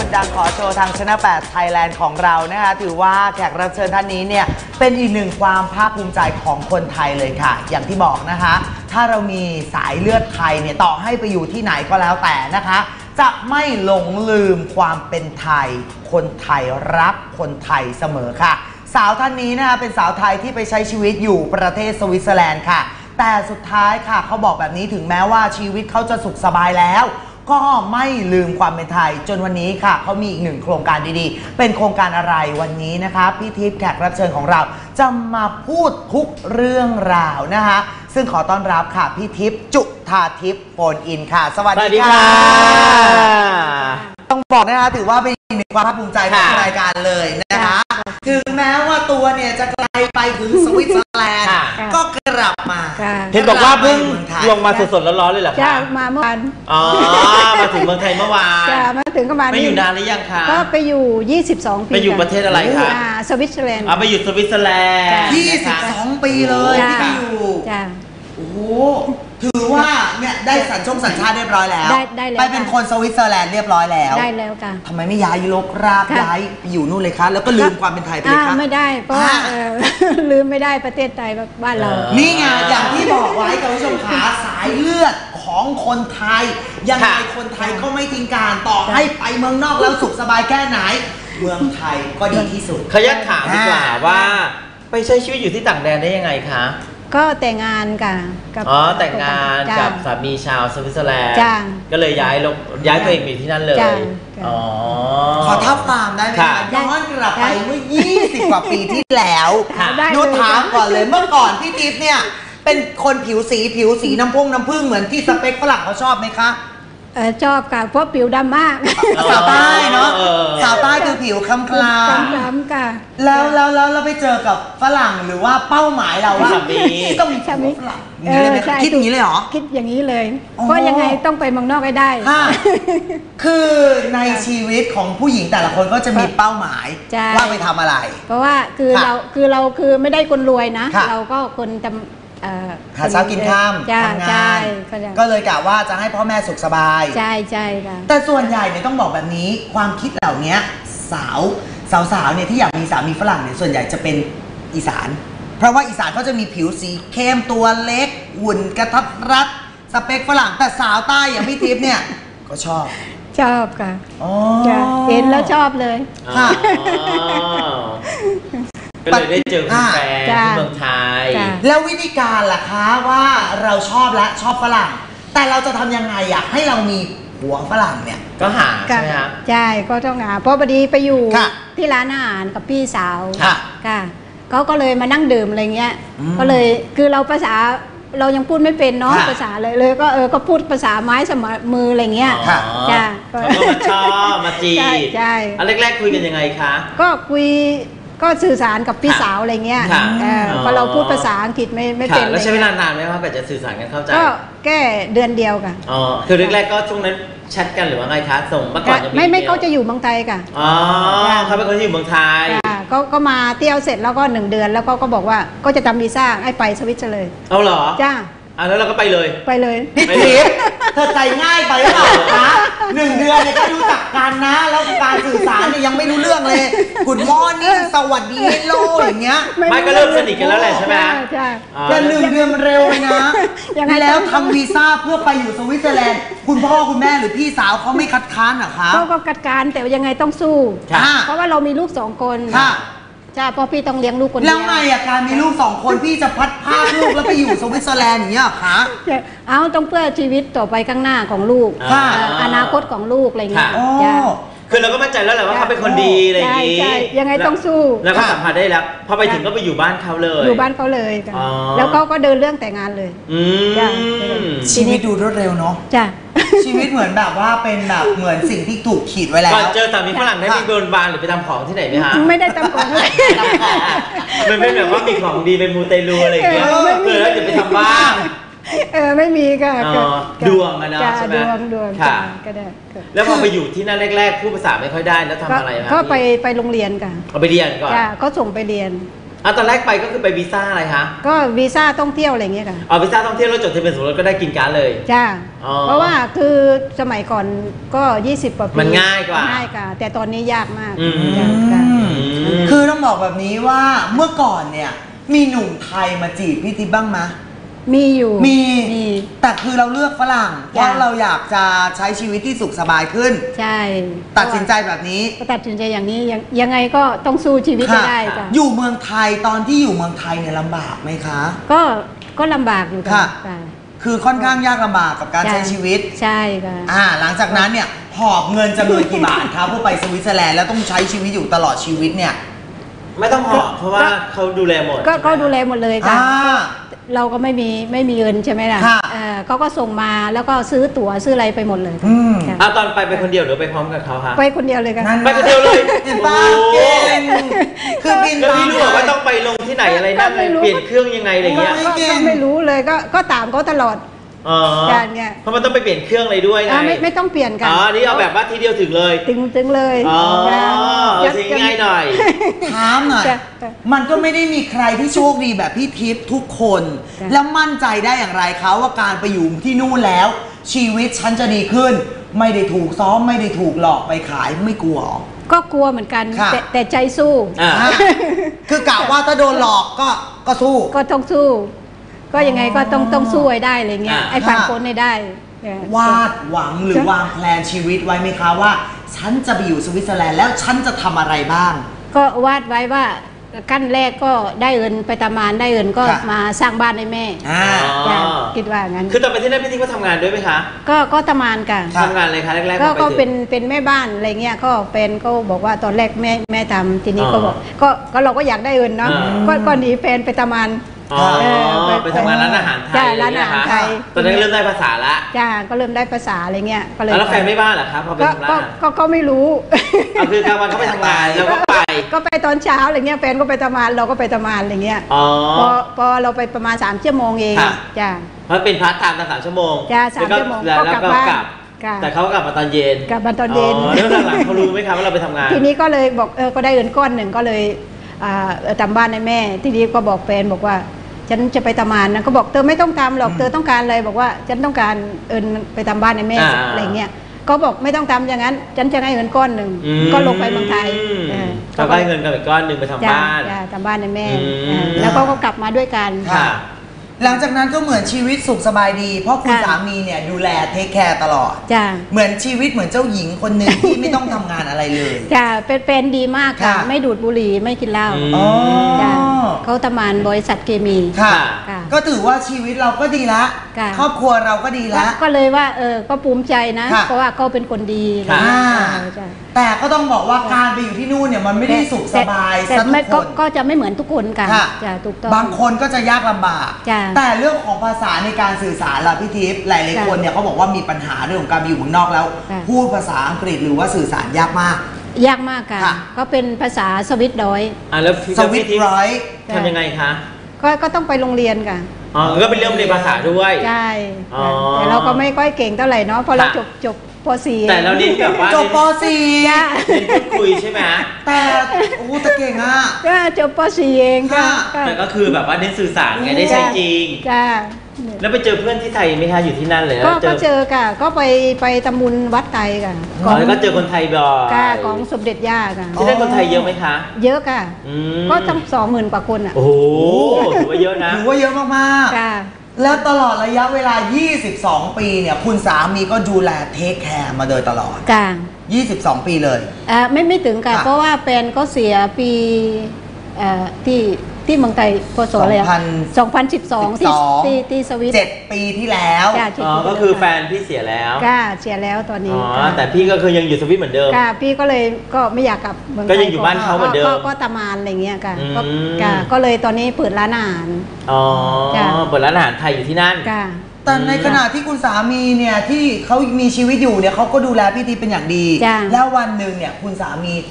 ดังขอโชว์ทางชนะ8 Thailand ของเรานะคะถือว่าแขกรับเชิญท่านนี้เนี่ยเป็นอีกหนึ่งความภาคภูมิใจของคนไทยเลยค่ะอย่างที่บอกนะคะถ้าเรามีสายเลือดไทยเนี่ยต่อให้ไปอยู่ที่ไหนก็แล้วแต่นะคะจะไม่หลงลืมความเป็นไทยคนไทยรักคนไทยเสมอค่ะสาวท่านนี้นะคะเป็นสาวไทยที่ไปใช้ชีวิตอยู่ประเทศสวิตเซอร์แลนด์ค่ะแต่สุดท้ายค่ะเขาบอกแบบนี้ถึงแม้ว่าชีวิตเขาจะสุขสบายแล้วก็ไม่ลืมความเป็นไทยจนวันนี้ค่ะเขามีอีกหนึ่งโครงการดีๆเป็นโครงการอะไรวันนี้นะคะพี่ทิพย์แขกรับเชิญของเราจะมาพูดทุกเรื่องราวนะคะซึ่งขอต้อนรับค่ะพี่ทิพย์จุฑาทิพย์โฟนอินค่ะสวัสดีค่ะต้องบอกนะคะถือว่าเป็นอีกหนึ่งความภาคภูมิใจของรายการเลยนะคะถึงแม้ว่าตัวเนี่ยจะไกลไปถึงสวิตเซอร์แลนด์ก็กลับมาเห็นบอกว่าเพิ่งลงมาสดๆร้อนๆเลยเหรอคะมาเมื่อวานมาถึงเมืองไทยเมื่อวานมาถึงก็มาไม่อยู่นานหรือยังคะก็ไปอยู่22 ปีไปอยู่ประเทศอะไรคะสวิตเซอร์แลนด์ไปอยู่สวิตเซอร์แลนด์ 22 ปีเลยที่อยู่โอ้โหถือว่าเนี่ยได้สัญชาติเรียบร้อยแล้วไปเป็นคนสวิตเซอร์แลนด์เรียบร้อยแล้วได้แล้วค่ะทำไมไม่ย้ายลกรากย้ายไปอยู่นู่นเลยคะแล้วก็ลืมความเป็นไทยไปเลยคะไม่ได้เพราะลืมไม่ได้ประเทศไทยบ้านเรานี่ไงอย่างที่บอกไว้กับผู้ชมขาสายเลือดของคนไทยยังไงคนไทยก็ไม่ทิ้งการต่อให้ไปเมืองนอกแล้วสุขสบายแค่ไหนเมืองไทยก็ดีที่สุดขยันถามดีกว่าว่าไปใช้ชีวิตอยู่ที่ต่างแดนได้ยังไงคะก็แต่งงานกันแต่งงานกับสามีชาวสวิตเซอร์แลนด์ก็เลยย้ายตัวเองไปที่นั่นเลยขอท้าความได้ไหมคะย้อนกลับไปเมื่อ20 กว่าปีที่แล้วนูถามก่อนเลยเมื่อก่อนพี่ทิพย์เนี่ยเป็นคนผิวสีน้ำผึ้งเหมือนที่สเปคฝรั่งเขาชอบไหมคะชอบค่ะเพราะผิวดำมากสาวใต้เนาะสาวใต้คือผิวคล้ำค่ะแล้วเราไปเจอกับฝรั่งหรือว่าเป้าหมายเราว่าต้องมีฝรั่งคิดอย่างนี้เลยเหรอคิดอย่างนี้เลยเพราะยังไงต้องไปเมืองนอกให้ได้คือในชีวิตของผู้หญิงแต่ละคนก็จะมีเป้าหมายว่าไปทำอะไรเพราะว่าคือเราไม่ได้คนรวยนะเราก็คนจำหาเช้ากินค่ำทำงานก็เลยกะว่าจะให้พ่อแม่สุขสบายใช่ค่ะแต่ส่วนใหญ่เนี่ยต้องบอกแบบนี้ความคิดเหล่านี้สาวเนี่ยที่อยากมีสามีฝรั่งเนี่ยส่วนใหญ่จะเป็นอีสานเพราะว่าอีสานเขาจะมีผิวสีเข้มตัวเล็กหุ่นกระทัดรัดสเปคฝรั่งแต่สาวใต้อย่างพี่ทิพย์เนี่ยก็ชอบค่ะเห็นแล้วชอบเลยค่ะก็เลยได้เจอคุณแฟนที่เมืองไทยแล้ววิธีการล่ะคะว่าเราชอบฝรั่งแต่เราจะทำยังไงอยากให้เรามีผัวฝรั่งเนี่ยก็หาใช่ไหมครับใช่ก็ต้องหาเพราะพอดีไปอยู่ที่ร้านอาหารกับพี่สาวค่ะก็เลยมานั่งดื่มอะไรเงี้ยก็เลยคือเราภาษาเรายังพูดไม่เป็นเนาะภาษาเลยก็พูดภาษาไม้สมมืออะไรเงี้ยจ้าก็มาชอบมาจีบใช่แรกคุยกันยังไงคะก็คุยก็สื่อสารกับพี่สาวอะไรเงี้ยพอเราพูดภาษาอังกฤษไม่เป็นแล้วใช้เวลานานไหมครับกว่าจะสื่อสารกันเข้าใจก็แค่เดือนเดียวค่ะคือแรกๆก็ช่วงนั้นแชทกันหรือว่าไงคะส่งเมื่อก่อนจะไม่เขาจะอยู่เมืองไทยค่ะเขาเป็นคนที่อยู่เมืองไทยก็มาเที่ยวเสร็จแล้วก็1 เดือนแล้วก็บอกว่าก็จะทำวีซ่าให้ไปสวิตเซอร์แลนด์เอาเหรอจ้าแล้วเราก็ไปเลยพี่ทิพย์เธอใจง่ายไปหรือเปล่าคะ1 เดือนเนี่ยก็รู้จักกันนะแล้วการสื่อสารเนี่ยยังไม่รู้เรื่องเลยกุดมอร์นิ่งสวัสดีเฮลโลอย่างเงี้ยไม่ก็เริ่มสนิทกันแล้วแหละใช่ไหมใช่แต่1 เดือนมันเร็วเลยนะแล้วทำวีซ่าเพื่อไปอยู่สวิตเซอร์แลนด์คุณพ่อคุณแม่หรือพี่สาวเขาไม่คัดค้านหรอคะเขาก็คัดค้านแต่ยังไงต้องสู้เพราะว่าเรามีลูก2 คนใช่เพราะพี่ต้องเลี้ยงลูกคนเดียวแล้วไงการมีลูก2 คนพี่จะพัดพาลูกแล้วไปอยู่สวิตเซอร์แลนด์อย่างเงี้ยคะต้องเพื่อชีวิตต่อไปข้างหน้าของลูกอนาคตของลูกอะไรเงี้ยคือเราก็มั่นใจแล้วแหละว่าเขาเป็นคนดีอะไรอย่างงี้ยังไงต้องสู้แล้วก็สัมผัสได้แล้วพอไปถึงก็ไปอยู่บ้านเขาเลยอยู่บ้านเขาเลยแล้วก็เดินเรื่องแต่งงานเลยชีวิตดูรวดเร็วเนาะจ้ะชีวิตเหมือนแบบว่าเป็นแบบเหมือนสิ่งที่ถูกขีดไว้แล้วก่อนเจอสามีฝรั่งได้ไปโดนบานหรือไปทำของที่ไหนไหมฮะไม่ได้ทำของมันเป็นแบบว่ามีของดีเป็นมูเตลูอะไรอย่างเงี้ยแล้วจะไปทำบ้างไม่มีค่ะดวงอะเนาะใช่ไหมดวงค่ะก็ได้แล้วพอไปอยู่ที่นั่นแรกๆพูดภาษาไม่ค่อยได้แล้วทำอะไรครับก็ไปโรงเรียนกันไปเรียนก่อนก็ส่งไปเรียนตอนแรกไปก็คือไปวีซ่าอะไรคะก็วีซ่าท่องเที่ยวอะไรเงี้ยค่ะวีซ่าท่องเที่ยวแล้วจดทะเบียนสมรสก็ได้กินการ์ดเลยจ้าเพราะว่าคือสมัยก่อนก็20 กว่าปีมันง่ายกว่าแต่ตอนนี้ยากมากคือต้องบอกแบบนี้ว่าเมื่อก่อนเนี่ยมีหนุ่มไทยมาจีบพี่ทิพย์บ้างไหมมีอยู่มีแต่คือเราเลือกฝรั่งเพราะเราอยากจะใช้ชีวิตที่สุขสบายขึ้นใช่ตัดสินใจแบบนี้ตัดสินใจอย่างนี้ยังไงก็ต้องสู้ชีวิตได้จ้ะอยู่เมืองไทยตอนที่อยู่เมืองไทยเนี่ยลำบากไหมคะก็ลำบากอยู่ค่ะคือค่อนข้างยากลำบากกับการใช้ชีวิตใช่ค่ะหลังจากนั้นเนี่ยหอบเงินจำนวนกี่บาทครับเพื่อไปสวิตเซอร์แลนด์แล้วต้องใช้ชีวิตอยู่ตลอดชีวิตเนี่ยไม่ต้องหอบเพราะว่าเขาดูแลหมดก็ดูแลหมดเลยค่ะเราก็ไม่มีเงินใช่ไหมล่ะเขาก็ส่งมาแล้วก็ซื้อตั๋วซื้ออะไรไปหมดเลยตอนไปคนเดียวหรือไปพร้อมกับเขาคะไปคนเดียวเลยค่ะไปคนเดียวเลยเห็นป่ะเก่งคือบินแล้วพี่รู้ว่าต้องไปลงที่ไหนอะไรนั่นเปลี่ยนเครื่องยังไงอะไรเงี้ยก็ไม่รู้เลยก็ตามเขาตลอดการเงี้ยเพราะมันต้องไปเปลี่ยนเครื่องอะไรด้วยไงไม่ต้องเปลี่ยนกันนี่เอาแบบว่าทีเดียวถึงเลยถึงเลยง่ายหน่อยถามหน่อยมันก็ไม่ได้มีใครที่โชคดีแบบพี่ทิพย์ทุกคนแล้วมั่นใจได้อย่างไรคะว่าการไปอยู่ที่นู่นแล้วชีวิตฉันจะดีขึ้นไม่ได้ถูกซ้อมไม่ได้ถูกหลอกไปขายไม่กลัวก็กลัวเหมือนกันแต่ใจสู้คือกะว่าถ้าโดนหลอกก็สู้ก็ต้องสู้ก็ยังไงก็ต้องสู้ให้ได้อะไรเงี้ยไอ้ผ่านพ้นให้ได้วาดหวังหรือวางแผนชีวิตไว้ไหมคะว่าฉันจะไปอยู่สวิตเซอร์แลนด์แล้วฉันจะทำอะไรบ้างก็วาดไว้ว่าขั้นแรกก็ได้เงินไปทำงานได้เงินก็มาสร้างบ้านให้แม่คิดว่างั้นคือตอนไปที่นั่นพี่ทิพย์ก็ทำงานด้วยไหมคะก็ทำงานกันทำงานอะไรคะแรกๆก็เป็นแม่บ้านอะไรเงี้ยก็เป็นก็บอกว่าตอนแรกแม่ทำทีนี้ก็บอกก็เราก็อยากได้เงินเนาะก็หนีแฟนไปทำงานไปทำงานร้านอาหารไทยร้านอาหารไทยตอนนั้นเริ่มได้ภาษาละก็เริ่มได้ภาษาอะไรเงี้ยก็เลยแล้วแฟนไม่บ้านเหรอครับพอไปทำร้านก็ไม่รู้คือกลางวันเขาไปทำงานแล้วก็ไปตอนเช้าอะไรเงี้ยแฟนก็ไปทำงานเราก็ไปทำงานอะไรเงี้ยพอเราไปประมาณ3 ชั่วโมงเองจ้าเพราะเป็นพาร์ทไทม์ตั้ง3 ชั่วโมงจ้า3 ชั่วโมงก็กลับบ้านแต่เขากลับมาตอนเย็นแล้วหลังเขารู้ไหมครับว่าเราไปทำงานทีนี้ก็เลยบอกก็ได้เงินก้อนหนึ่งก็เลยทำบ้านให้แม่ทีนี้ก็บอกแฟนบอกว่าฉันจะไปทำงานนะก็บอกเธอไม่ต้องทำหรอกเธอต้องการอะไรบอกว่าฉันต้องการไปทำบ้านให้แม่อะไรเงี้ยก็บอกไม่ต้องทำอย่างนั้นฉันจะให้เงินก้อนหนึ่งก็ลงไปเมืองไทยก็ได้เงินกันอีกก้อนหนึ่งไปทำบ้านทำบ้านให้แม่แล้วก็กลับมาด้วยกันหลังจากนั้นก็เหมือนชีวิตสุขสบายดีเพราะคุณสามีเนี่ยดูแลเทคแคร์ตลอดเหมือนชีวิตเหมือนเจ้าหญิงคนหนึ่งที่ไม่ต้องทำงานอะไรเลยจ้ะเป็นดีมากค่ะไม่ดูดบุหรี่ไม่กินเหล้าเขาทำงานบริษัทเคมีค่ะก็ถือว่าชีวิตเราก็ดีละครอบครัวเราก็ดีละก็เลยว่าก็ภูมิใจนะเพราะว่าเขาเป็นคนดีแต่ก็ต้องบอกว่าการไปอยู่ที่นู่นเนี่ยมันไม่ได้สุขสบายแต่ก็จะไม่เหมือนทุกคนกันจะถูกต้องบางคนก็จะยากลำบากแต่เรื่องของภาษาในการสื่อสารล่ะพี่ทิพย์หลายๆคนเนี่ยเขาบอกว่ามีปัญหาเรื่องของการอยู่เมืองนอกแล้วพูดภาษาอังกฤษหรือว่าสื่อสารยากมากค่ะก็เป็นภาษาสวิตร้อยแล้วสวิตร้อยทำยังไงคะก็ต้องไปโรงเรียนค่ะก็เป็นเรื่องเรียนภาษาด้วยใช่แต่เราก็ไม่ค่อยเก่งเท่าไหร่เนาะเพราะเราจบป .4 แต่เราเรียนแบบว่าจบป .4 เรียนพูดคุยใช่ไหมแต่แต่เก่งอ่ะก็จบป .4 เองค่ะแต่ก็คือแบบว่าเน้นสื่อสารไงได้ใช้จริงแล้วไปเจอเพื่อนที่ไทยไหมคะอยู่ที่นั่นเลยก็เจอค่ะก็ไปตำบลวัดไทยค่ะแล้วก็เจอคนไทยบ่อยของสมเด็จย่าค่ะที่นั่นคนไทยเยอะไหมคะเยอะค่ะก็ตั้ง20,000 กว่าคนอ่ะโอ้โหถือว่าเยอะนะถือว่าเยอะมากๆแล้วตลอดระยะเวลา22 ปีเนี่ยคุณสามีก็ดูแลเทคแคร์มาโดยตลอด22 ปีเลยไม่ถึงค่ะเพราะว่าแฟนก็เสียปีที่เมืองไทยพศอะไร2012ที่สวิต 7 ปีที่แล้วก็คือแฟนพี่เสียแล้วเสียแล้วตอนนี้แต่พี่ก็คือยังอยู่สวิตเหมือนเดิมพี่ก็เลยก็ไม่อยากกลับเมืองไทยก็ยังอยู่บ้านเขาเหมือนเดิมก็ตามานอะไรเงี้ยก็เลยตอนนี้เปิดร้านอาหารเปิดร้านอาหารไทยอยู่ที่นั่นแต่ในขณะที่คุณสามีเนี่ยที่เขามีชีวิตอยู่เนี่ยเขาก็ดูแลพี่ทิพย์เป็นอย่างดีแล้ววันหนึ่งเนี่ยคุณสามีจาก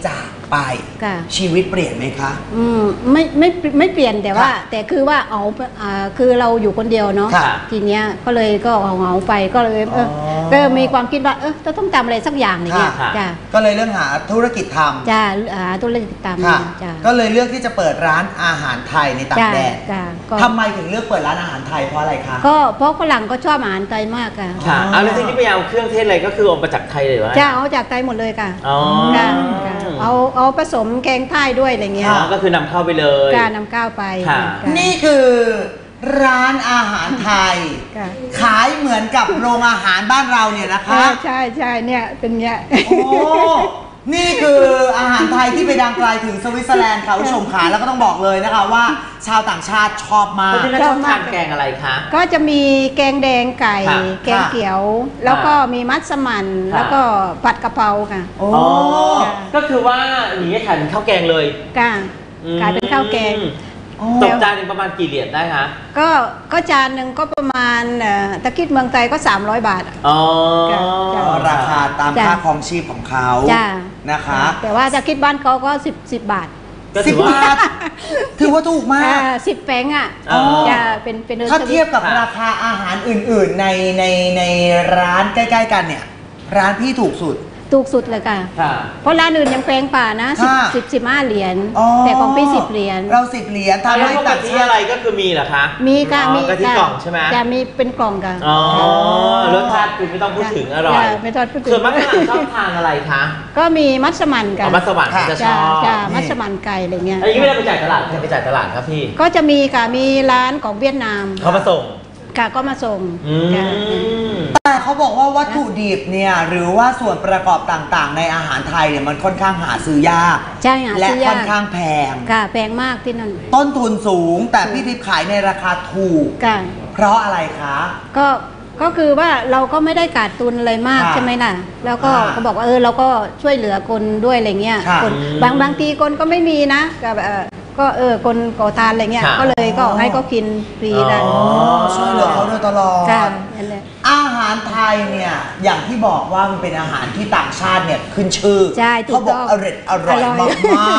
ไปค่ะชีวิตเปลี่ยนไหมคะไม่เปลี่ยนแต่ว่าแต่คือว่าคือเราอยู่คนเดียวเนาะค่ะทีเนี้ยก็เลยก็เหงาไปก็เลยก็มีความคิดว่าจะต้องทำอะไรสักอย่างอย่างเงี้ยค่ะจ้ะก็เลยเรื่องหาธุรกิจทำจ้ะธุรกิจตามค่ะจ้ะก็เลยเลือกที่จะเปิดร้านอาหารไทยในต่างจ้ะแดนจ้ะก็ทำไมถึงเลือกเปิดร้านอาหารไทยเพราะอะไรคะก็เพราะฝรั่งก็ชอบอาหารไทยมากค่ะค่ะเอาแล้วที่นี่ไปเอาเครื่องเทศอะไรก็คือเอามาจากไทยเลยวะจะเอาจากไทยหมดเลยค่ะอ๋อค่ะเอาผสมแกงไทยด้วยอะไรเงี้ยอ๋อก็คือนำเข้าไปเลยการนำก้าวไปค่ะค่ะนี่คือร้านอาหารไทยค่ะขายเหมือนกับโรงอาหารบ้านเราเนี่ยนะคะใช่เนี่ยเป็นเงี้ยโอ้ นี่คืออาหารไทยที่ไปดังไกลถึงสวิตเซอร์แลนด์ค่ะผู้ชมขาแล้วก็ต้องบอกเลยนะคะว่าชาวต่างชาติชอบมากเพราะฉะนั้นชอบทานแกงอะไรคะก็จะมีแกงแดงไก่ค่ะแกงเขียว แล้วก็มีมัสมั่นค่ะแล้วก็ผัดกะเพราค่ะโอ้อ๋อก็คือว่าอย่างนี้ขายเป็นข้าวแกงเลยค่ะกลายเป็นข้าวแกงตกจานหนึงประมาณกี่เหรียญได้คะก็จานหนึ่งก็ประมาณตะคิดเมืองไทยก็300 บาทอ๋อจ้ะราคาตามจ้ะค่าครองชีพของเขาจ้ะนะคะแต่ว่าตะคิดบ้านเขาก็10 บาทก็สิถืบอว่าบาทถือว่าถูกมาก 10แฟงอ่ะอ๋อจะเป็นถ้าเทียบกับค่ะราคาอาหารอื่นๆในร้านใกล้ๆกันเนี่ย ร้านพี่ถูกสุดถูกสุดเลยค่ะค่ะเพราะร้านอื่นยังแพงกว่านะค่ะ 15 เหรียญอ๋อแต่ของพี่10 เหรียญเรา10 เหรียญทำแล้วให้พวกต่ากะงทิชาอะไรติก็คือมีเหรอคะมีค่ะอ๋อมีกะทิกล่องใช่ไหมจะมีเป็นกล่องค่ะอ๋อรสชาติคือไม่ต้องพูดถึงอร่อยไม่ต้องพูดถึงส่วนมากฝรั่งชอบทานอะไรคะก็มีมัสมั่นกัอ๋อมัสมั่นเขาจะชจ้าอบจ้านี่มัสมั่นไก่อะไรเงี้ยอันนี้ไม่ได้ไปจ่ายตลาดใครไปจ่ายตลาดครับพี่ก็จะมีค่ะมีร้านของเวียดนามเขามาส่งค่ะก็มาส่งอืมค่ะแต่เขาบอกว่าวัตถุดิบเนี่ยหรือว่าส่วนประกอบต่างๆ ในอาหารไทยเนี่ยมันค่อนข้างหาซื้อยากใช่หาและซื้อยากค่อนข้างแพงค่ะแพงมากที่นั่นต้นทุนสูง แต่พี่ทิพย์ขายในราคาถูกค่ะเพราะอะไรคะก็คือว่าเราก็ไม่ได้ขาดทุนอะไรมากค่ะใช่ไหมล่ะ แล้วก็ค่ะเขาบอกว่าเราก็ช่วยเหลือคนด้วยอะไรเงี้ยค่ะคนบางทีคนก็ไม่มีนะก็ก็คนก่อทานอะไรเงี้ยค่ะก็เลยก็ให้เขากินฟรีได้อ๋อช่วยเหลือเขาโดยตลอดค่ะนั่นแหละอาหารไทยเนี่ยอย่างที่บอกว่ามันเป็นอาหารที่ต่างชาติเนี่ยขึ้นชื่อใช่ถูเขากบอกต้องอร่อยมาก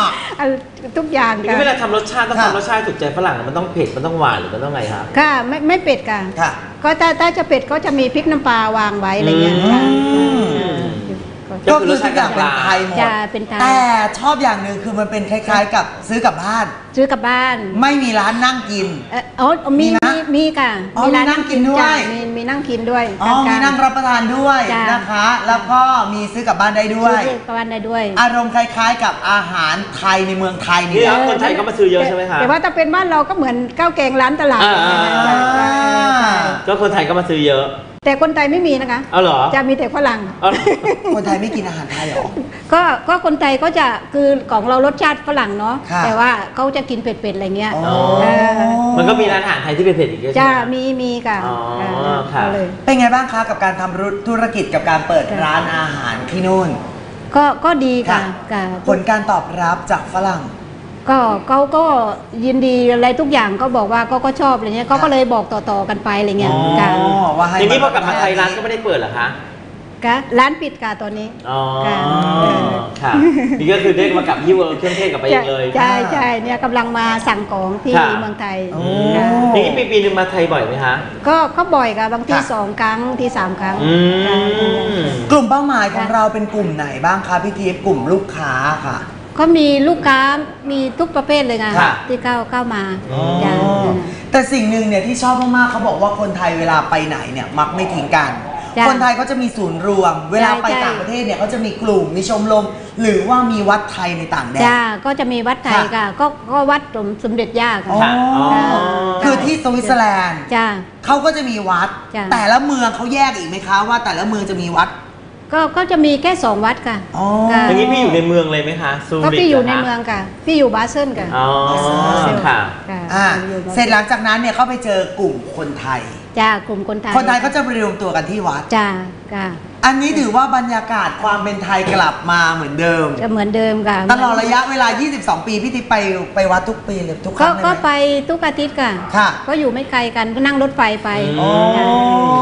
ทุกอย่างนี่ค่ะเวลาทำรสชาติต้องค่ะทำรสชาติถูกใจฝรั่งมันต้องเผ็ดมันต้องหวานหรือมันต้องไงครับค่ะไม่เป็ดค่ะค่ะก็ถ้าจะเป็ดก็จะมีพริกน้ำปลาวางไว้อะไรเงี้ยค่ะอืมก็ก็คือคือรสทุชาก ติอย่างเป็นไทยหมดจะเป็นไทยแต่ชอบอย่างหนึ่งคือมันเป็นคล้ายๆ กับซื้อกลับบ้านซื้อกลับบ้านไม่มีร้านนั่งกินมีมีนะมีค่ะอ๋อมีนั่งกินด้วยจ้ะมีนั่งกินด้วยอ๋อมีนั่งรับประทานด้วยจ้ะนะคะ แล้วก็มีซื้อกลับบ้านได้ด้วยซื้อกลับบ้านได้ด้วยอารมณ์คล้ายๆ กับอาหารไทยในเมืองไทยนี่นี่แหละคนไทยก็มาซื้อเยอะใช่ไหมคะแต่ว่าถ้าเป็นบ้านเราก็เหมือนข้าวแกงร้านตลาดอ่าจ้ะจ้ะจ้ะก็คนไทยก็มาซื้อเยอะแต่คนไทยไม่มีนะคะเอาเหรอจะมีแต่ฝรั่งเอาเหรอคนไทยไม่กินอาหารไทยเหรอก็คนไทยก็จะคือของเรารสชาติฝรั่งเนาะค่ะแต่ว่าเขาจะกินเผ็ดๆอะไรเงี้ยอ๋อเออมันก็มีร้านอาหารไทยที่เป็นเผ็ดอีกเยอะใช่จ้าไหมมีค่ะอ๋อค่ะก็เลยเป็นไงบ้างคะกับการทำธุรกิจกับการเปิดค่ะร้านอาหารที่นู่นก็ดีค่ะค่ะค่ะผลการตอบรับจากฝรั่งก็เขาก็ยินดีอะไรทุกอย่างก็บอกว่าก็ชอบอะไรเงี้ยเขาก็เลยบอกต่อๆกันไปอะไรเงี้ยอ๋อค่ะว่าให้อย่างนี้พอกลับมาไทยร้านก็ไม่ได้เปิดเหรอคะค่ะร้านปิดค่ะตอนนี้อ๋อค่ะค่ะ นี่ก็คือได้มากลับที่เวิร์เครื่องเทศกลับไปเองเลยใช่เนี่ยกำลังมาสั่งของที่ค่ะเมืองไทยโอ้ค่ะอย่างนี้ปีหนึงมาไทยบ่อยไหมคะก็บ่อยค่ะบางทีค่ะ 2 ครั้งที3 ครั้งอืมค่ะกลุ่มเป้าหมายของเราเป็นกลุ่มไหนบ้างคะพี่ทิพย์กลุ่มลูกค้าค่ะก็มีลูกค้ามีทุกประเภทเลยค่ะค่ะที่เข้ามาอ๋อจ้ะแต่สิ่งหนึ่งเนี่ยที่ชอบมากๆเขาบอกว่าคนไทยเวลาไปไหนเนี่ยมักไม่ทิ้งกันจ้ะคนไทยก็จะมีศูนย์รวม เวลาไปใช่ต่างประเทศเนี่ยเขาจะมีกลุ่มมีชมรมหรือว่ามีวัดไทยในต่างแดนจ้าก็จะมีวัดไทยค่ะค่ะก็วัดสมเด็จย่าอ๋อค่ะค่ะอ๋อคือที่สวิตเซอร์แลนด์จ้าเขาก็จะมีวัดจ้ะแต่ละเมืองเขาแยกอีกไหมคะว่าแต่ละเมืองจะมีวัดก็จะมีแค่2 วัดค่ะอ๋อค่ะอย่างนี้พี่อยู่ในเมืองเลยไหมคะซูก็ริกพี่อยู่ในหรคะเมืองค่ะ พี่อยู่บาเซิลค่ะอ๋อ ค่ะค่ะอ่าอยู่บาเสร็จหลังจากนั้นเนี่ยเขาไปเจอกลุ่มคนไทยจ้ากลุ่มคนไทยคนไทยก็จะไปรวมตัวกันที่วัดจ้าค่ะอันนี้ถือว่าบรรยากาศความเป็นไทยกลับมาเหมือนเดิมจะเหมือนเดิมค่ะตลอดระยะเวลา 22 ปีพี่ทิพย์ไปวัดทุกปีเลยทุกคก็รั้งเลยก็ไหมไปทุกอาทิตย์ค่ะค่ะก็อยู่ไม่ไกลกันก็นั่งรถไฟไปอ๋อค่ะ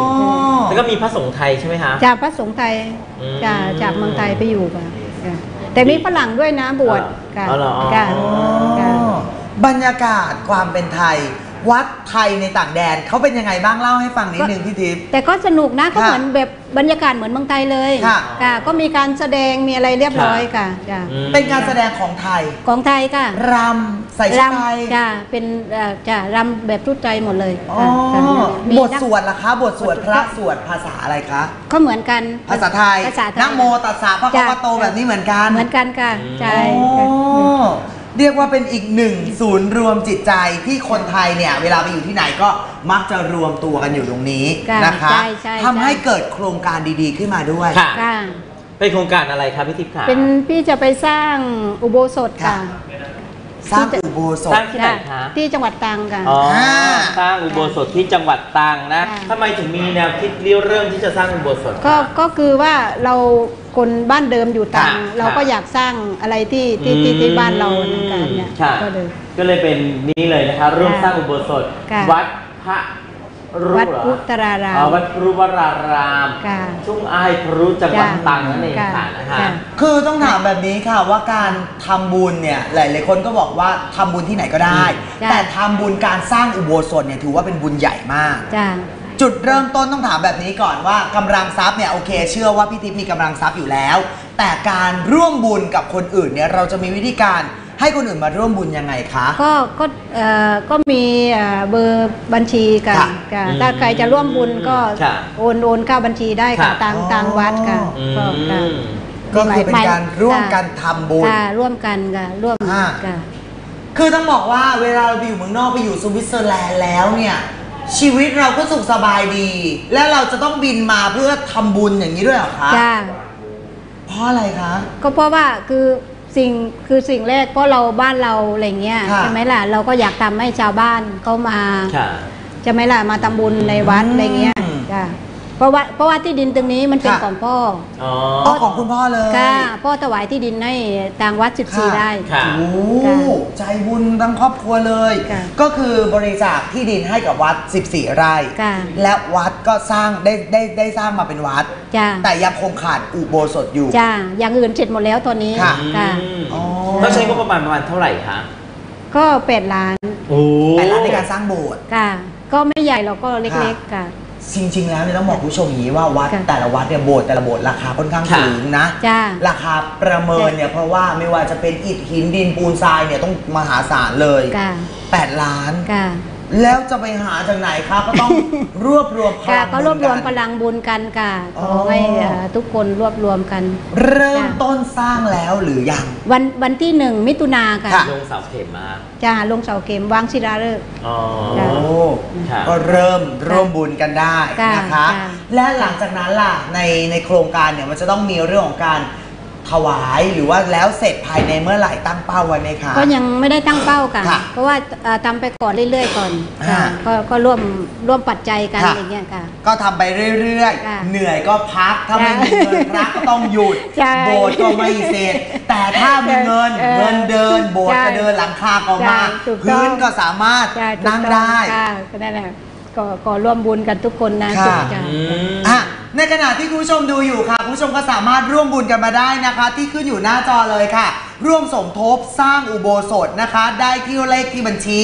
แล้วก็มีพระสงฆ์ไทยใช่ไหมคะจากพระสงฆ์ไทยอืมจากเมืองไทยไปอยู่ค่ะค่ะแต่มีฝรั่งด้วยนะบวชค่ะบรรยากาศความเป็นไทยวัดไทยในต่างแดนเขาเป็นยังไงบ้างเล่าให้ฟังนิดนึงพี่ทิพย์แต่ก็สนุกนะก็เหมือนแบบบรรยากาศเหมือนเมืองไทยเลยค่ะก็มีการแสดงมีอะไรเรียบร้อยค่ะเป็นการแสดงของไทยค่ะรำใส่ชุดไทยค่ะเป็นรำแบบชุดไทยหมดเลยบทสวดล่ะคะบทสวดพระสวดภาษาอะไรคะก็เหมือนกันภาษาไทยนะโมตัสสะพระคัมภีโตแบบนี้เหมือนกันค่ะใช่เรียกว่าเป็นอีกหนึ่งศูนย์รวมจิตใจที่คนไทยเนี่ยเวลาไปอยู่ที่ไหนก็มักจะรวมตัวกันอยู่ตรงนี้นะคะทำให้เกิดโครงการดีๆขึ้นมาด้วยเป็นโครงการอะไรครับพี่ทิพย์ค่ะเป็นพี่จะไปสร้างอุโบสถค่ะสร้างอุโบสถสร้างที่ไหนคะที่จังหวัดตรังค่ะสร้างอุโบสถที่จังหวัดตรังนะทำไมถึงมีแนวคิดเริ่มที่จะสร้างอุโบสถก็คือว่าเราคนบ้านเดิมอยู่ตรังเราก็อยากสร้างอะไรที่บ้านเราเหมือนกันเนี่ยก็เลยเป็นนี่เลยนะคะร่วมสร้างอุโบสถวัดพระวัดพุทธรารามวัดพรุวรารามชุ่งอายพรุจังหวัดตรังนั่นเองค่ะนะคะคือต้องถามแบบนี้ค่ะว่าการทำบุญเนี่ยหลายๆคนก็บอกว่าทำบุญที่ไหนก็ได้แต่ทำบุญการสร้างอุโบสถเนี่ยถือว่าเป็นบุญใหญ่มากจุดเริ่มต้นต้องถามแบบนี้ก่อนว่ากำลังทรัพย์เนี่ยโอเคเชื่อว่าพี่ทิพย์มีกำลังทรัพย์อยู่แล้วแต่การร่วมบุญกับคนอื่นเนี่ยเราจะมีวิธีการให้คนอื่นมาร่วมบุญยังไงคะก็มีเบอร์บัญชีกันถ้าใครจะร่วมบุญก็โอนเข้าบัญชีได้ค่ะต่างวัดค่ะก็คือเป็นการร่วมกันทำบุญร่วมกันค่ะร่วมกันคือต้องบอกว่าเวลาเราไปอยู่เมืองนอกไปอยู่สวิตเซอร์แลนด์แล้วเนี่ยชีวิตเราก็สุขสบายดีและเราจะต้องบินมาเพื่อทำบุญอย่างนี้ด้วยเหรอคะเพราะอะไรคะก็เพราะว่าสิ่งแรกเพราะเราบ้านเราอะไรเงี้ยใช่ไหมล่ะเราก็อยากทำให้ชาวบ้านเขามาใช่ไหมล่ะมาทำบุญในวัดอะไรเงี้ยเพราะว่าที่ดินตรงนี้มันเป็นของพ่อของคุณพ่อเลยพ่อถวายที่ดินให้ทางวัด14 ไร่โอ้ใจบุญทั้งครอบครัวเลยก็คือบริจาคที่ดินให้กับวัด14 ไร่และวัดก็สร้างได้สร้างมาเป็นวัดแต่ยังคงขาดอุโบสถอยู่อย่างอื่นเสร็จหมดแล้วตอนนี้ต้องใช้งบประมาณเท่าไหร่คะก็8 ล้าน 8 ล้านในการสร้างโบสถ์ก็ไม่ใหญ่เราก็เล็กๆค่ะจริงๆแล้วเนี่ยต้องบอกผู้ชมอย่างนี้ว่าวัดแต่ละวัดเนี่ยโบสถ์แต่ละโบสถ์ราคาค่อนข้างสูงนะราคาประเมินเนี่ยเพราะว่าไม่ว่าจะเป็นอิฐหินดินปูนทรายเนี่ยต้องมหาศาลเลย8 ล้านแล้วจะไปหาจากไหนคะก็ต้องรวบรวมพลังก็รวบรวมพลังบุญกันค่ะขอให้ทุกคนรวบรวมกันเริ่มต้นสร้างแล้วหรือยังวันที่1 มิถุนาค่ะลงเสาเข็มมาลงเสาเข็มวางศิลาฤกษ์ก็เริ่มร่วมบุญกันได้นะคะและหลังจากนั้นล่ะในโครงการเนี่ยมันจะต้องมีเรื่องของการถวายหรือว่าแล้วเสร็จภายในเมื่อไหร่ตั้งเป้าไว้ไหมคะก็ยังไม่ได้ตั้งเป้าค่ะเพราะว่าทำไปก่อนเรื่อยๆก่อนก็ร่วมปัจจัยกันอย่างเงี้ยค่ะก็ทำไปเรื่อยๆเหนื่อยก็พักถ้าไม่มีเงินพระก็ต้องหยุดโบสถ์ก็ไม่เสร็จแต่ถ้ามีเงินเดินโบสถ์ก็เดินหลังคาก็มาพื้นก็สามารถนั่งได้ก็ได้แหละก็ร่วมบุญกันทุกคนนะสุขใจในขณะที่คุณผู้ชมดูอยู่ค่ะคุณผู้ชมก็สามารถร่วมบุญกันมาได้นะคะที่ขึ้นอยู่หน้าจอเลยค่ะร่วมสมทบสร้างอุโบสถนะคะได้ที่เลขที่บัญชี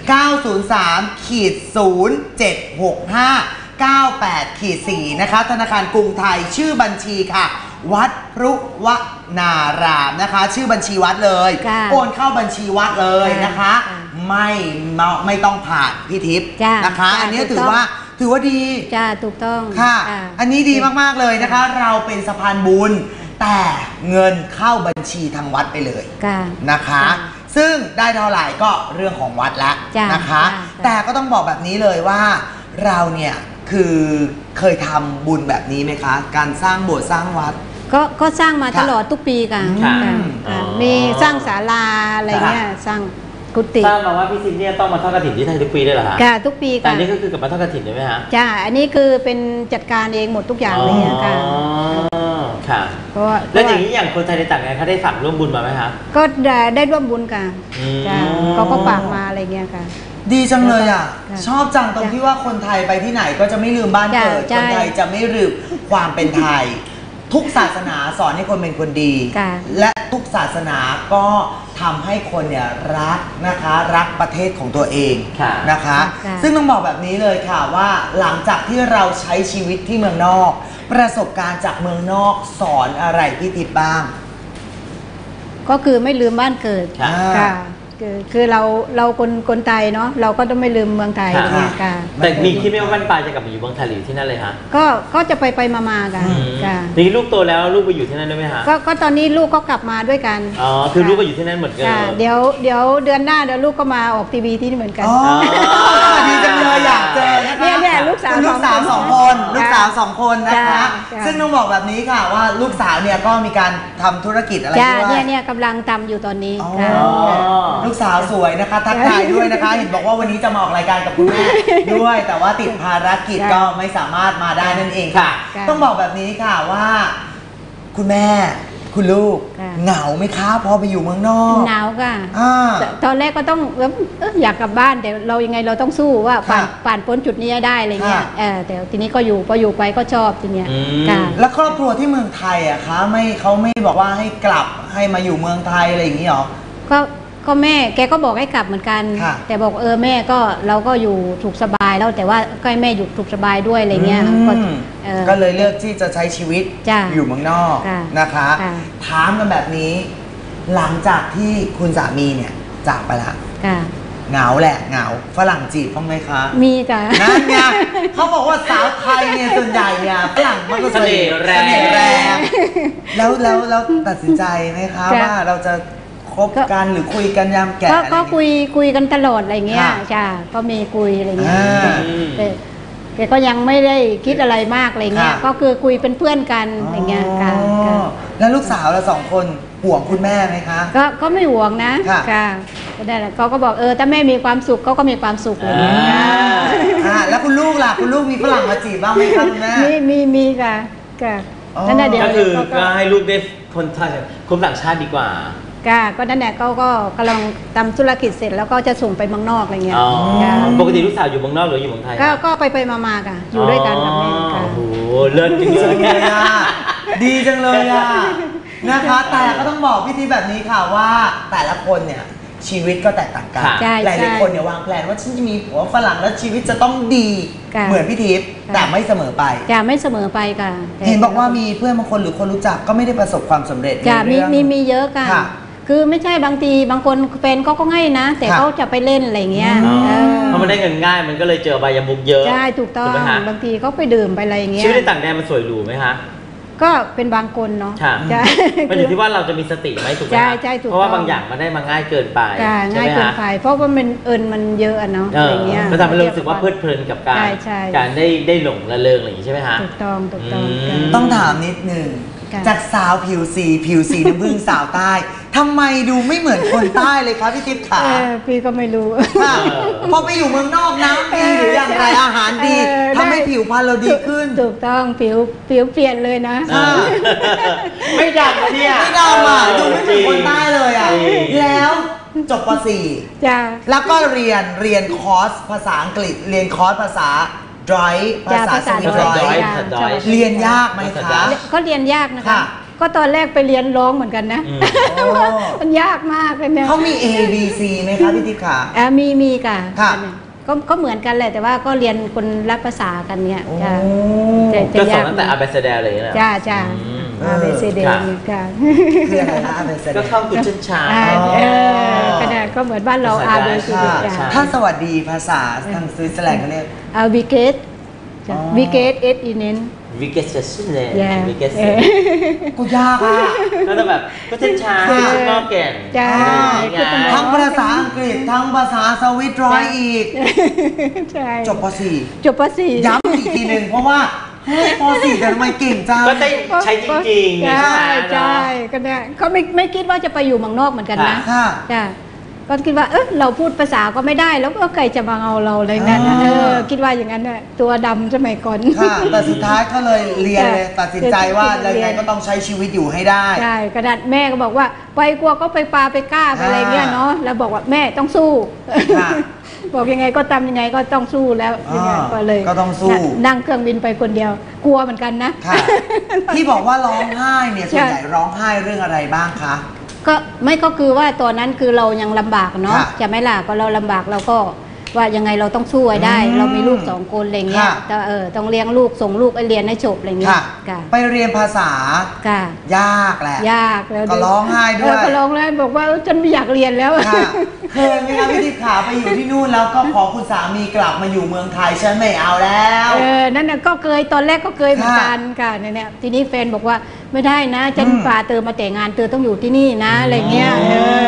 903-076598-4 นะคะธนาคารกรุงไทยชื่อบัญชีค่ะวัดพรุวนารามนะคะชื่อบัญชีวัดเลยโอนเข้าบัญชีวัดเลยนะคะไม่ต้องผ่านพี่ทิพย์นะคะอันนี้ถือว่าดีถูกต้องค่ะอันนี้ดีมากๆเลยนะคะเราเป็นสะพานบุญแต่เงินเข้าบัญชีทางวัดไปเลยนะคะซึ่งได้เท่าไหร่ก็เรื่องของวัดแล้วนะคะแต่ก็ต้องบอกแบบนี้เลยว่าเราเนี่ยคือเคยทำบุญแบบนี้ไหมคะการสร้างโบสถ์สร้างวัดก็สร้างมาตลอดทุกปีค่ะมีสร้างศาลาอะไรเงี้ยสร้างกุฏิทราบมาว่าพี่ซินเนี่ยต้องมาทอดกฐินที่ไทยทุกปีได้เหรอคะค่ะทุกปีค่ะแต่นี่ก็คือกับมาทอดกฐินใช่ไหมฮะอันนี้คือเป็นจัดการเองหมดทุกอย่างเลยค่ะค่ะแล้วอย่างนี้อย่างคนไทยในต่างแดนเขาได้ฝากร่วมบุญมาไหมคะก็ได้ร่วมบุญกันก็ฝากมาอะไรเงี้ยค่ะดีจังเลยอ่ะชอบจังตรงที่ว่าคนไทยไปที่ไหนก็จะไม่ลืมบ้านเกิดคนไทยจะไม่ลืมความเป็นไทยทุกศาสนาสอนให้คนเป็นคนดี และทุกศาสนาก็ทำให้คนเนี่ยรักนะคะรักประเทศของตัวเองนะคะซึ่งต้องบอกแบบนี้เลยค่ะว่าหลังจากที่เราใช้ชีวิตที่เมืองนอกประสบการณ์จากเมืองนอกสอนอะไรพี่ทิพย์บ้างก็คือไม่ลืมบ้านเกิดค่ะคือเราคนไทยเนาะเราก็ต้องไม่ลืมเมืองไทยเนี่ยค่ะแต่มีคิดไหมว่าบ้านปลายจะกลับมาอยู่เมืองไทยหรือที่นั่นเลยคะก็จะไปมากันค่ะนี่ลูกโตแล้วลูกไปอยู่ที่นั่นได้ไหมคะก็ตอนนี้ลูกก็กลับมาด้วยกันอ๋อคือลูกก็อยู่ที่นั่นเหมือนกันเดี๋ยวเดือนหน้าเดี๋ยวลูกก็มาออกทีวีที่นี่เหมือนกันดีจังเลยอยากเจอนะคะเนี่ยลูกสาวสองคนลูกสาว2 คนนะคะซึ่งต้องบอกแบบนี้ค่ะว่าลูกสาวเนี่ยก็มีการทำธุรกิจอะไรด้วยเนี่ยกำลังทำอยู่ตอนนี้ลูกสาวสวยนะคะทักทายด้วยนะคะเห็นบอกว่าวันนี้จะมาออกรายการกับคุณแม่ด้วยแต่ว่าติดภารกิจก็ไม่สามารถมาได้นั่นเองค่ะต้องบอกแบบนี้ค่ะว่าคุณแม่คุณลูกเหงาไหมคะพอไปอยู่เมืองนอกหนาวค่ะตอนแรกก็ต้องอยากกลับบ้านแต่เรายังไงเราต้องสู้ว่าผ่านพ้นจุดนี้ได้อะไรเงี้ยแต่ทีนี้ก็อยู่ไปก็ชอบทีเนี้ยแล้วครอบครัวที่เมืองไทยอะคะเขาไม่บอกว่าให้กลับให้มาอยู่เมืองไทยอะไรอย่างนี้หรอก็แม่แกก็บอกให้กลับเหมือนกันแต่บอกแม่ก็เราก็อยู่ถูกสบายแล้วแต่ว่าก็ให้แม่อยู่ถูกสบายด้วยอะไรเงี้ยก็เลยเลือกที่จะใช้ชีวิตอยู่เมืองนอกนะคะถามกันแบบนี้หลังจากที่คุณสามีเนี่ยจากไปละเหงาแหละเหงาฝรั่งจีบบ้างไหมคะมีค่ะนั่นไงเขาบอกว่าสาวไทยเนี่ยส่วนใหญ่เนี่ยฝรั่งมันก็เสน่ห์แรงแล้วตัดสินใจไหมคะว่าเราจะคบกันหรือคุยกันยามแก่ก็คุยกันตลอดอะไรเงี้ยจ้าก็มีคุยอะไรเงี้ยแต่ก็ยังไม่ได้คิดอะไรมากอะไรเงี้ยก็คือคุยเป็นเพื่อนกันอะไรเงี้ยค่ะแล้วลูกสาวเรา2 คนห่วงคุณแม่ไหมคะก็ไม่ห่วงนะค่ะก็ได้แหละเขาก็บอกถ้าแม่มีความสุขเขาก็มีความสุขอะไรเงี้ยแล้วคุณลูกล่ะคุณลูกมีฝรั่งมาจีบบ้างไหมคะคุณแม่มีค่ะนั่นแหละก็คือก็ให้ลูกได้คนไทยคนต่างชาติดีกว่าก็นั่นแหละก็กำลังทำธุรกิจเสร็จแล้วก็จะส่งไปเมืองนอกอะไรเงี้ยปกติลูกสาวอยู่เมืองนอกหรืออยู่เมืองไทยก็ไปมาค่ะอยู่ด้วยกันกับแม่ค่ะโอ้โหเลิศจริงเลยดีจังเลยอ่ะนะคะแต่ก็ต้องบอกพี่ทีแบบนี้ค่ะว่าแต่ละคนเนี่ยชีวิตก็แตกต่างกันหลายคนเนี่ยวางแผนว่าฉันจะมีผัวฝรั่งแล้วชีวิตจะต้องดีเหมือนพี่ทิพย์แต่ไม่เสมอไปไม่เสมอไปค่ะเห็นบอกว่ามีเพื่อนบางคนหรือคนรู้จักก็ไม่ได้ประสบความสำเร็จมีเยอะค่ะคือไม่ใช่บางทีบางคนแฟนก็ง่ายนะแต่เขาจะไปเล่นอะไรเงี้ยเพราะมันได้เงินง่ายมันก็เลยเจอใบยามุกเยอะใช่ถูกต้องบางทีเขาไปดื่มไปอะไรเงี้ยชีวิตในต่างแดนมันสวยหรูไหมคะก็เป็นบางคนเนาะใช่มันอยู่ที่ว่าเราจะมีสติไหมถูกไหมใช่ถูกเพราะว่าบางอย่างมันได้มาง่ายเกินไปง่ายเกินไปเพราะว่ามันมันเยอะเนาะอะไรเงี้ยมันทำให้เรารู้สึกว่าเพลิดเพลินกับการได้หลงระเริงอะไรอย่างนี้ใช่ไหมคะถูกต้องต้องถามนิดนึงจากสาวผิวสีน้ำผึ้งสาวใต้ทำไมดูไม่เหมือนคนใต้เลยคะพี่ทิพย์ขาพี่ก็ไม่รู้พอไปอยู่เมืองนอกน้ำดีหรืออย่างไรอาหารดีทำให้ผิวพรรณเราดีขึ้นถูกต้องผิวเปลี่ยนเลยนะไม่ดำเนี่ยไม่ดำอ่ะดูไม่เหมือนคนใต้เลยอ่ะแล้วจบป .4 แล้วก็เรียนคอร์สภาษาอังกฤษเรียนคอร์สภาษาดรอยภาษาสวีดอยเรียนยากไหมคะก็เรียนยากนะคะก็ตอนแรกไปเรียนร้องเหมือนกันนะมันยากมากเลยเนี่ยเขามี A B C ไหมคะพี่ทิพย์ค่ะมีค่ะก็เหมือนกันแหละแต่ว่าก็เรียนคนรักภาษากันเนี่ยก็สอนตั้งแต่อาเบเซเดเลยนะจ้าอาเบเซเดค่ะเรียนอะไรนะอาเบเซเดก็เข้ากุชชาก็เหมือนบ้านเราอาเบเซเดถ้าสวัสดีภาษาทางสวิตเซอร์แลนด์เขาเรียกวิเกตเอสอินเนนวิกเกสชินเลยวิกเกสกูยากอ่ะก็จะแบบก็เช่นชาก็แก่นทั้งภาษาอังกฤษทั้งภาษาสวิตร้อยอีกจบป .4 ย้ำอีกทีหนึ่งเพราะว่าเฮ้ยป .4 แต่ทำไมเก่งจังก็ได้ใช้จริงๆใช่ก็ได้เขาไม่คิดว่าจะไปอยู่เมืองนอกเหมือนกันนะก็คิดว่าเราพูดภาษาก็ไม่ได้แล้วก็ใครจะมาเอาเราอะไรนั่นคิดว่าอย่างนั้นน่ะตัวดำสมัยก่อนแต่สุดท้ายก็เลยเรียนเลยตัดสินใจว่ายังไงก็ต้องใช้ชีวิตอยู่ให้ได้ใช่กระดาษแม่ก็บอกว่าไปกลัวก็ไปปลาไปกล้าไปอะไรเงี้ยเนาะแล้วบอกว่าแม่ต้องสู้บอกยังไงก็ทำยังไงก็ต้องสู้แล้วก็เลยก็ต้องสู้นั่งเครื่องบินไปคนเดียวกลัวเหมือนกันนะที่บอกว่าร้องไห้เนี่ยส่วนใหญ่ร้องไห้เรื่องอะไรบ้างคะก็ไม่ก็คือว่าตอนนั้นคือเรายังลำบากเนาะจะไม่ล่ะก็เราลำบากเราก็ว่ายังไงเราต้องสู้ได้ เรามีลูก2 คนอะไรเงี้ยแต่ต้องเลี้ยงลูกส่งลูกไปเรียนให้จบอะไรเงี้ยไปเรียนภาษายากแหละยากแล้วก็ร้องไห้ด้วยก็ร้องแล้วบอกว่าฉันไม่อยากเรียนแล้วเคยไหมคะพี่ทิพย์ขาไปอยู่ที่นู่นแล้วก็ขอคุณสามีกลับมาอยู่เมืองไทยฉันไม่เอาแล้วนั่นน่ะก็เคยตอนแรกก็เคยเหมือนกันค่ะเนี่ยทีนี้แฟนบอกว่าไม่ได้นะฉันพาเธอมาแต่งงานเธอต้องอยู่ที่นี่นะอะไรเงี้ย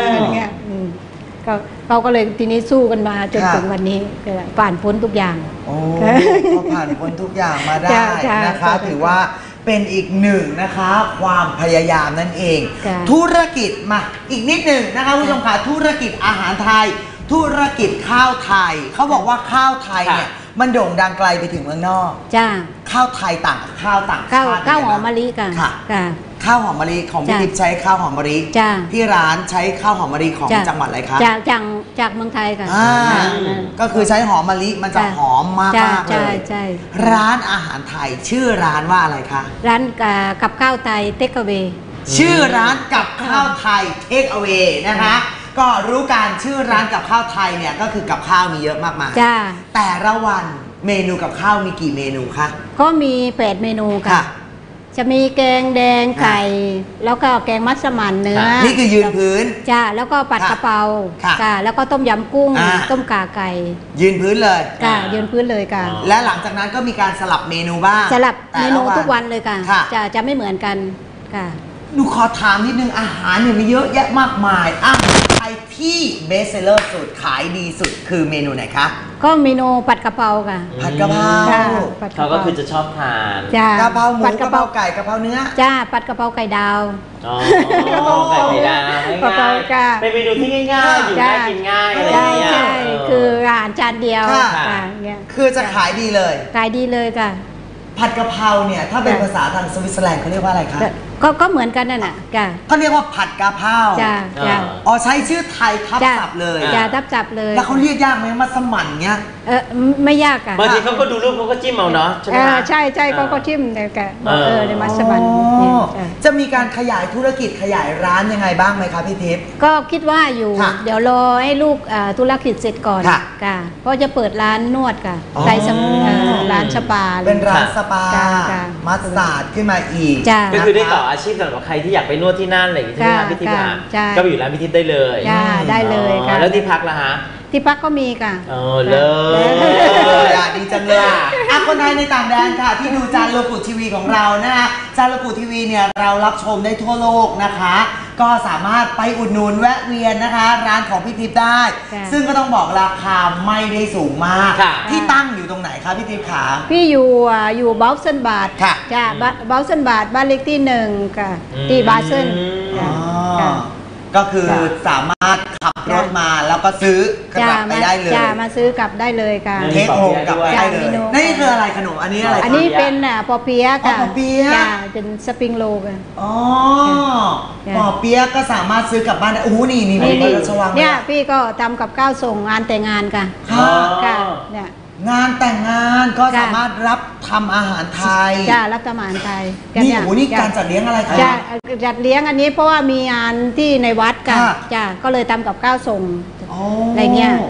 เราก็เลยทีนี้สู้กันมาจนถึงวันนี้ผ่านพ้นทุกอย่างก็ผ่านพ้นทุกอย่างมาได้นะคะถือว่าเป็นอีกหนึ่งนะคะความพยายามนั่นเองธุรกิจมาอีกนิดหนึ่งนะคะผู้ชมค่ะธุรกิจอาหารไทยธุรกิจข้าวไทยเขาบอกว่าข้าวไทยเนี่ยมันโด่งดังไกลไปถึงเมืองนอกข้าวไทยต่างกับข้าวต่างชาติข้าวหอมมะลิกันข้าวหอมมะลิของพี่ทิพย์ใช้ข้าวหอมมะลิที่ร้านใช้ข้าวหอมมะลิของจังหวัดอะไรคะจากเมืองไทยค่ะก็คือใช้หอมมะลิมันจะหอมมากเลยร้านอาหารไทยชื่อร้านว่าอะไรคะร้านกับข้าวไทยเทคเอาเวชื่อร้านกับข้าวไทยเทคเอาเวนะคะก็รู้การชื่อร้านกับข้าวไทยเนี่ยก็คือกับข้าวมีเยอะมากมายแต่ละวันเมนูกับข้าวมีกี่เมนูคะก็มี8 เมนูค่ะจะมีแกงแดงไก่แล้วก็แกงมัสมั่นเนื้อนี่คือยืนพื้นจ้าแล้วก็ผัดกะเพราค่ะแล้วก็ต้มยำกุ้งต้มข่าไก่ยืนพื้นเลยค่ะยืนพื้นเลยค่ะและหลังจากนั้นก็มีการสลับเมนูบ้างสลับเมนูทุกวันเลยค่ะจะไม่เหมือนกันค่ะหนูขอถามนิดนึงอาหารเนี่ยมีเยอะแยะมากมายอาหารไทยที่เบสเซลเลอร์สุดขายดีสุดคือเมนูไหนคะก็เมนูผัดกะเพราค่ะผัดกะเพราเขาก็คือจะชอบทานกะเพราหมูกะเพราไก่กะเพราเนื้อจ้าผัดกะเพราไก่ดาวอ๋อไก่ดาวง่ายๆเป็นเมนูที่ง่ายๆอยู่ง่ายกินง่ายอะไรอย่างเงี้ยใช่คืออาหารจานเดียวคือจะขายดีเลยขายดีเลยค่ะผัดกะเพราเนี่ยถ้าเป็นภาษาทางสวิตเซอร์แลนด์เขาเรียกว่าอะไรคะก็เหมือนกันนั่นแหละเขาเรียกว่าผัดกะเพราอ๋อใช้ชื่อไทยทับศัพท์เลยทับศัพท์เลยแล้วเขาเรียกยากไหมมัสมั่นเงี้ยไม่ยากอ่ะบางทีเขาก็ดูรูปเขาก็จิ้มเอาเนาะใช่ไหมใช่เขาก็จิ้มในในมัสมั่นจะมีการขยายธุรกิจขยายร้านยังไงบ้างไหมคะพี่ทิพย์ก็คิดว่าอยู่เดี๋ยวรอให้ลูกธุรกิจเสร็จก่อนค่ะเพราะจะเปิดร้านนวดค่ะใช้ร้านสปาเป็นร้านสปามัสซาจขึ้นมาอีกก็คือได้ต่ออาชีพสำหรับใครที่อยากไปนวดที่นั่นอะไรอย่างเงี้ยที่ร้านพี่ทิพย์ก็ไปอยู่ร้านพี่ทิพย์ได้เลยได้เลยค่ะแล้วที่พักล่ะฮะที่พักก็มีค่ะเลยดีจังเลยคนไทยในต่างแดนค่ะที่ดูจานโลกุทีวีของเรานะคะจานโลกุทีวีเนี่ยเรารับชมได้ทั่วโลกนะคะก็สามารถไปอุดหนุนแวะเวียนนะคะร้านของพี่ทิพย์ได้ซึ่งก็ต้องบอกราคาไม่ได้สูงมากที่ตั้งอยู่ตรงไหนคะพี่ทิพย์ขาพี่อยู่บาเซนบาทจ้ะบาเซนบาทบ้านเลขที่1ค่ะที่บาเซนก็คือสามารถขับรถมาแล้วก็ซื้อกลับไปได้เลยมาซื้อกลับได้เลยค่ะเทคโฮมกลับไปได้เลยนี่คืออะไรขนมอันนี้อะไรอันนี้เป็นปอเปี๊ยะค่ะปอเปี๊ยะเป็นสปริงโรลกันปอเปี๊ยะก็สามารถซื้อกลับบ้านได้โอ้นี่ชวังเนี่ยพี่ก็ทำกับข้าวส่งงานแต่งงานค่ะเนี่ยงานแต่งงานก็สามารถรับทำอาหารไทยรับทำอาหารไทยนี่โอ้นี่การจัดเลี้ยงอะไรคะจัดเลี้ยงอันนี้เพราะว่ามีงานที่ในวัดกันก็เลยทำกับข้าวส่งอะไรเงี้ย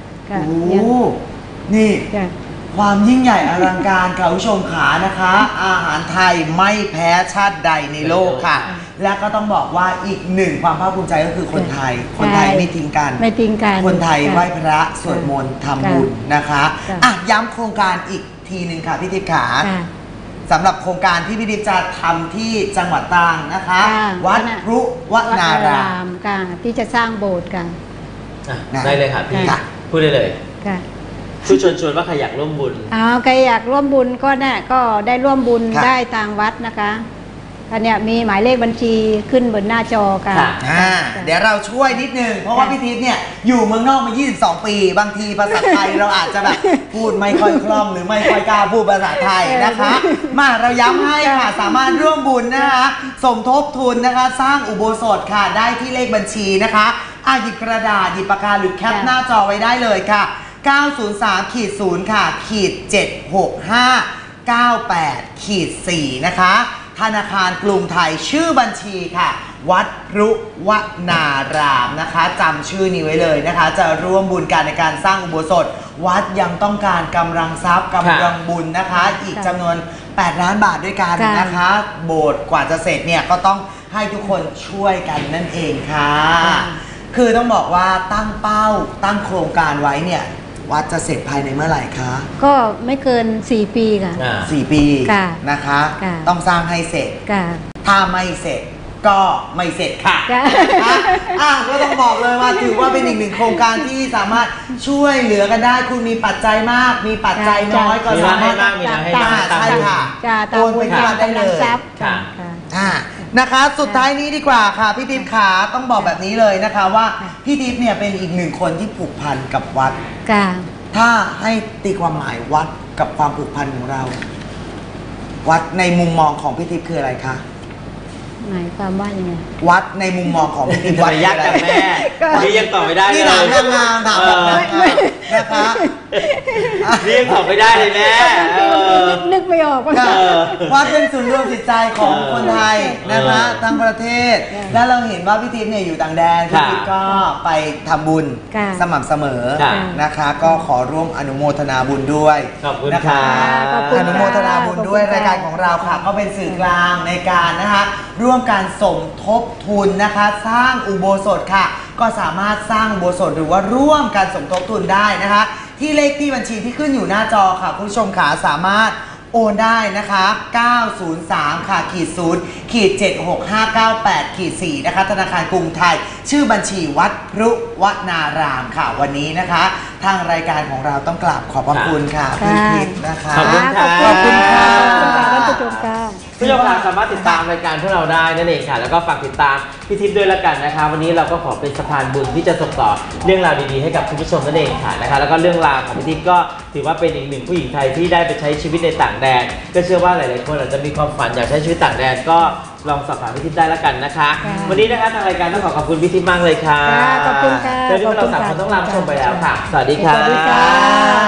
นี่ความยิ่งใหญ่อลังการค่ะผู้ชมขานะคะอาหารไทยไม่แพ้ชาติใดในโลกค่ะและก็ต้องบอกว่าอีกหนึ่งความภาคภูมิใจก็คือคนไทยไม่ทิ้งกันคนไทยไหว้พระสวดมนต์ทำบุญนะคะย้ำโครงการอีกทีหนึ่งค่ะพี่ทิพย์ขาสำหรับโครงการที่พี่ทิพย์จะทำที่จังหวัดตรังนะคะวัดพรุวนารามที่จะสร้างโบสถ์กันได้เลยค่ะพี่พูดได้เลยชวนว่าใครอยากร่วมบุญใครอยากร่วมบุญก็เนี่ยก็ได้ร่วมบุญได้ทางวัดนะคะอันเนี้ยมีหมายเลขบัญชีขึ้นบนหน้าจอค่ะเดี๋ยวเราช่วยนิดนึงเพราะว่าพี่ทิพย์เนี่ยอยู่เมืองนอกมา22 ปีบางทีภาษาไทยเราอาจจะแบบพูดไม่ค่อยคล่องหรือไม่ค่อยกล้าพูดภาษาไทยนะคะมาเราย้ำให้ค่ะสามารถร่วมบุญนะคะสมทบทุนนะคะสร้างอุโบสถค่ะได้ที่เลขบัญชีนะคะหยิบกระดาษหยิบปากกาหรือแคปหน้าจอไว้ได้เลยค่ะ 903-0ค่ะ-76598-4นะคะธนาคารกรุงไทยชื่อบัญชีค่ะวัดรุวนารามนะคะจำชื่อนี้ไว้เลยนะคะจะร่วมบุญกันในการสร้างอุโบสถวัดยังต้องการกำลังทรัพย์กำลังบุญนะคะอีกจำนวน8 ล้านบาทด้วยกันนะคะโบสถ์กว่าจะเสร็จเนี่ยก็ต้องให้ทุกคนช่วยกันนั่นเองค่ะคือต้องบอกว่าตั้งเป้าตั้งโครงการไว้เนี่ยวัดจะเสร็จภายในเมื่อไหร่คะก็ไม่เกิน4 ปีค่ะ 4 ปีนะคะต้องสร้างให้เสร็จถ้าไม่เสร็จก็ไม่เสร็จค่ะก็ต้องบอกเลยว่าถือว่าเป็นอีกหนึ่งโครงการที่สามารถช่วยเหลือกันได้คุณมีปัจจัยมากมีปัจจัยน้อยก็สามารถใช่ค่ะโอนไปที่วัดได้เลยนะคะสุดท้ายนี้ดีกว่าค่ะพี่ทิพย์ขาต้องบอกแบบนี้เลยนะคะว่าพี่ทิพย์เนี่ยเป็นอีกหนึ่งคนที่ผูกพันกับวัดถ้าให้ตีความหมายวัดกับความผูกพันของเราวัดในมุมมองของพี่ทิพย์คืออะไรคะหมายความว่ายังไงวัดในมุมมองของพี่ทิพย์วัดยักษ์กับแม่นี่ยังตอบไม่ได้เลยนี่ถามนางงามถามแบบนะคะนี่ยังตอบไม่ได้เลยแม่นึกไม่ออกว่าวัดเป็นศูนย์รวมจิตใจของคนไทยนะคะทั้งประเทศและเราเห็นว่าพี่ทิพย์เนี่ยอยู่ต่างแดนพี่ทิพย์ก็ไปทำบุญสม่ำเสมอนะคะก็ขอร่วมอนุโมทนาบุญด้วยนะคะอนุโมทนาบุญด้วยรายการของเราค่ะก็เป็นสื่อกลางในการนะคะร่วมการสมทบทุนนะคะสร้างอุโบสถค่ะก็สามารถสร้างอุโบสถหรือว่าร่วมการสมทบทุนได้นะคะที่เลขที่บัญชีที่ขึ้นอยู่หน้าจอค่ะคุณผู้ชมขาสามารถโอนได้นะคะ903ค่ะ-0-76598-4นะคะธนาคารกรุงไทยชื่อบัญชีวัดรุวนารามค่ะวันนี้นะคะทางรายการของเราต้องกราบขอบพระคุณค่ะพี่ทิพย์นะคะขอบคุณค่ะขอบคุณค่ะท่านผู้ชมค่ะผู้ชมสามารถติดตามรายการพวกเราได้นั่นเองค่ะแล้วก็ฝากติดตามพี่ทิพย์ด้วยละกันนะคะวันนี้เราก็ขอเป็นสะพานบุญที่จะส่งต่อเรื่องราวดีๆให้กับคุณผู้ชมนั่นเองค่ะนะคะแล้วก็เรื่องราวของพี่ทิพย์ก็ถือว่าเป็นอีกหนึ่งผู้หญิงไทยที่ได้ไปใช้ชีวิตในต่างแดนก็เชื่อว่าหลายๆคนอาจจะมีความฝันอยากใช้ชีวิตต่างแดนก็ลองสอบถามพี่ทิพย์ได้ละกันนะคะวันนี้นะคะทางรายการต้องขอบคุณพี่ทิพย์มากเลยค่ะขอบคุณค่ะเดี๋ยวนี้เรา3 คนต้องลาชมไปแล้วค่ะสวัสดีค่ะ